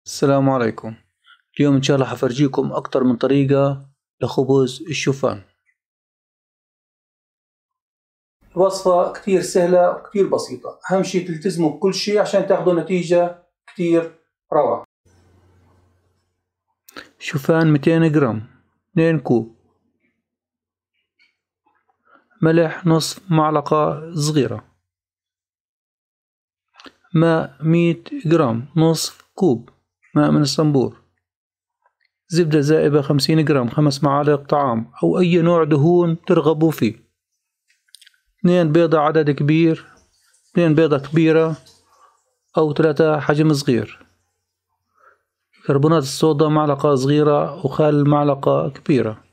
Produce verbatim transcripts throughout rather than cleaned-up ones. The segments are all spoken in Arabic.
السلام عليكم. اليوم إن شاء الله حفرجيكم أكتر من طريقة لخبز الشوفان. الوصفة كتير سهلة وكتير بسيطة، أهم شي تلتزموا بكل شي عشان تاخدوا نتيجة كتير روعة. شوفان مئتين جرام، اثنين كوب، ملح نصف معلقة صغيرة، ماء مئة جرام نصف كوب ماء من الصنبور، زبدة زائبة خمسين جرام خمس معالق طعام أو أي نوع دهون ترغبوا فيه، اثنين بيضة عدد كبير، اثنين بيضة كبيرة أو ثلاثة حجم صغير، كربونات الصودا معلقة صغيرة وخل معلقة كبيرة.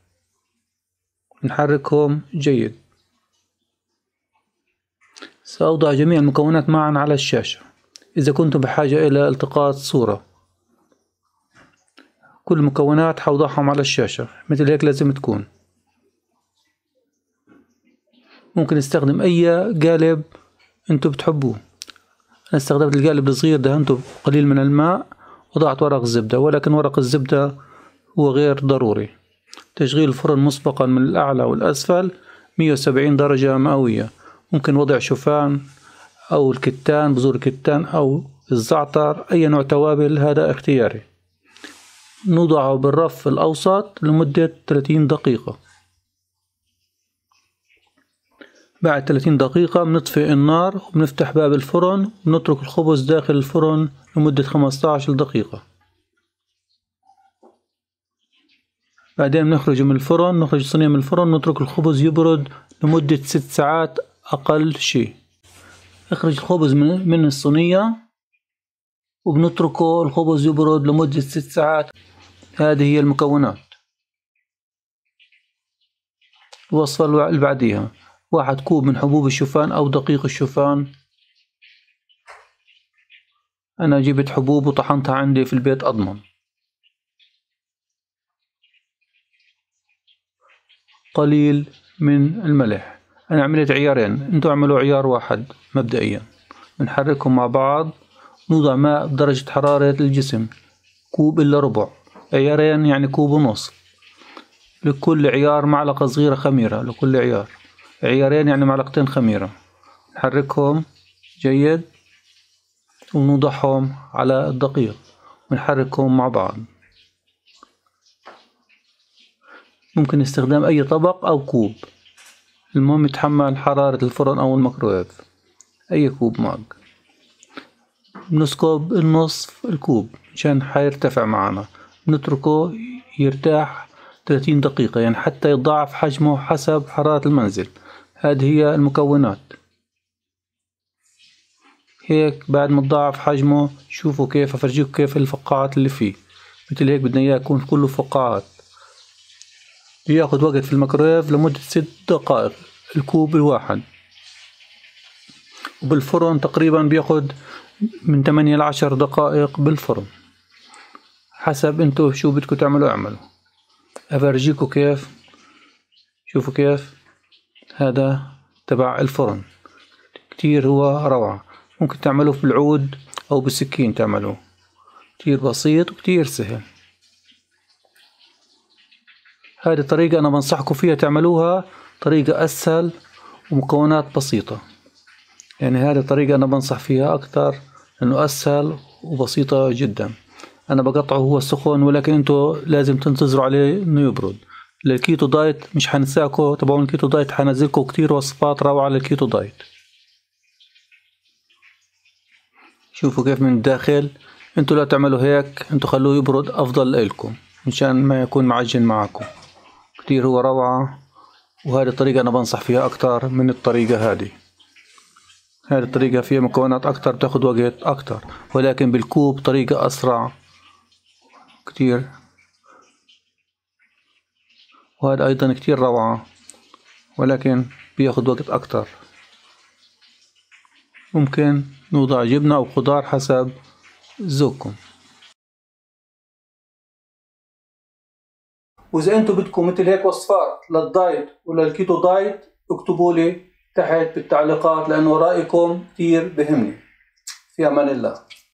نحركهم جيد. سأوضع جميع المكونات معا على الشاشة إذا كنتم بحاجة إلى التقاط صورة. كل المكونات حوضعهم على الشاشة مثل هيك لازم تكون. ممكن نستخدم أي قالب أنتم بتحبوه. أنا استخدمت القالب الصغير دهنته قليل من الماء وضعت ورق الزبدة، ولكن ورق الزبدة هو غير ضروري. تشغيل الفرن مسبقا من الأعلى والأسفل مئة وسبعين درجة مئوية. ممكن وضع شوفان أو الكتان، بذور الكتان أو الزعتر، أي نوع توابل هذا اختياري. نوضعه بالرف الأوسط لمدة ثلاثين دقيقة. بعد ثلاثين دقيقة بنطفئ النار وبنفتح باب الفرن ونترك الخبز داخل الفرن لمدة خمسة عشر دقيقة. بعدين بنخرج من الفرن، نخرج الصينية من الفرن، نترك الخبز يبرد لمدة ست ساعات أقل شيء. اخرج الخبز من الصينية وبنتركه الخبز يبرد لمدة ست ساعات. هذه هي المكونات. الوصفة اللي بعديها: واحد كوب من حبوب الشوفان أو دقيق الشوفان. أنا جبت حبوب وطحنتها عندي في البيت أضمن. قليل من الملح. أنا عملت عيارين، أنتوا اعملوا عيار واحد مبدئيا. بنحركهم مع بعض. نوضع ماء بدرجة حرارة الجسم، كوب إلا ربع. عيارين يعني كوب ونص. لكل عيار معلقة صغيرة خميرة. لكل عيار عيارين يعني معلقتين خميرة. نحركهم جيد ونوضعهم على الدقيق ونحركهم مع بعض. ممكن استخدام أي طبق أو كوب، المهم يتحمل حرارة الفرن أو الميكرويف. أي كوب ماج. بنسكب النصف الكوب عشان حيرتفع معنا. نتركه يرتاح ثلاثين دقيقة يعني حتى يتضاعف حجمه حسب حرارة المنزل. هذه هي المكونات. هيك بعد ما تضاعف حجمه شوفوا كيف، أفرجيكم كيف الفقاعات اللي فيه. مثل هيك بدنا إياه يكون كله فقاعات. بياخد وقت في الميكرويف لمدة ست دقائق الكوب الواحد، وبالفرن تقريبا بياخد من ثمانية لعشر دقائق بالفرن، حسب انتو شو بدكم تعملوا اعملوا. أفرجيكم كيف. شوفوا كيف هذا تبع الفرن، كتير هو روعة. ممكن تعملوه بالعود أو بالسكين تعملوه، كتير بسيط وكتير سهل. هذه الطريقة أنا بنصحكم فيها تعملوها، طريقة أسهل ومكونات بسيطة. يعني هذه الطريقة أنا بنصح فيها أكتر لأنه أسهل وبسيطة جدا. أنا بقطعه هو سخن، ولكن أنتوا لازم تنتظروا عليه إنه يبرد. للكيتو دايت مش حنساكم تبعون الكيتو دايت، حنزلكم كتير وصفات روعة للكيتو دايت. شوفوا كيف من الداخل. أنتوا لا تعملوا هيك، أنتوا خلوه يبرد أفضل لكم مشان ما يكون معجن معكم. كتير هو روعة، وهذه الطريقة أنا بنصح فيها أكتر من الطريقة هذه. هذه الطريقة فيها مكونات أكتر، بتاخد وقت أكتر، ولكن بالكوب طريقة أسرع كتير. وهذا أيضا كتير روعة، ولكن بياخد وقت أكتر. ممكن نوضع جبنة أو خضار حسب ذوقكم. وإذا أنتم بدكم مثل هيك وصفات للدايت ولا الكيتو دايت اكتبوا لي تحت بالتعليقات، لأنه رأيكم كتير بهمني. في أمان الله.